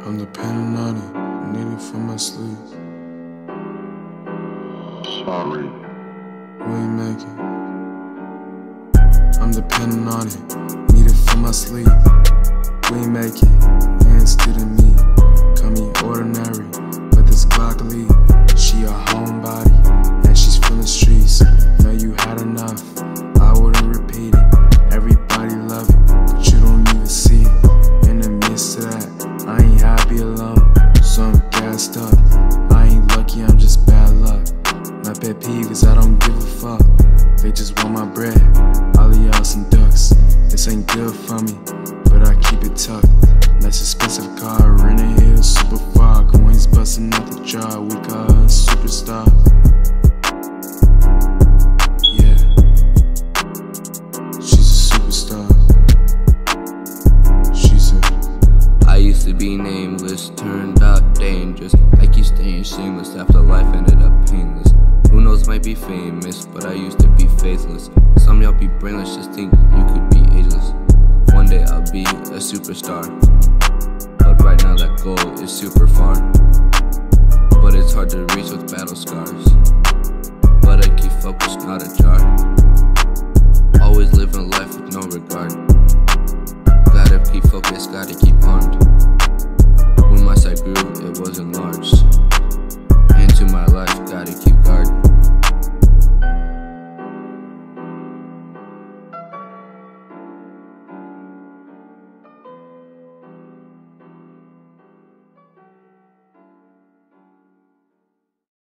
I'm depending on it, I need it for my sleep. Sorry. We ain't make it. I'm depending on it, need it for my sleep. We ain't make it, hands to the me. Call me ordinary, but this Glock lead. She a homebody, and she's from the streets. Know you had enough, I wouldn't repeat it. Everybody love it, but you don't even see it. In the midst of that, I ain't happy alone, so I'm gassed up. I ain't lucky, I'm just bad luck. My pet peeve is I don't give a fuck. They just want my bread, all of y'all some ducks. This ain't good for me, but I keep it tucked. Nice expensive car, rent a hill, super far. Coins busting out the jar, we call her a superstar. Yeah, she's a superstar. She's a... I used to be nameless, turned out dangerous. I keep staying shameless after life ended up painless. Who knows, might be famous, but I used to be faithless. Some y'all be brainless, just think you could be ageless. One day I'll be a superstar, but right now that goal is super far. But it's hard to reach with battle scars, but I keep focused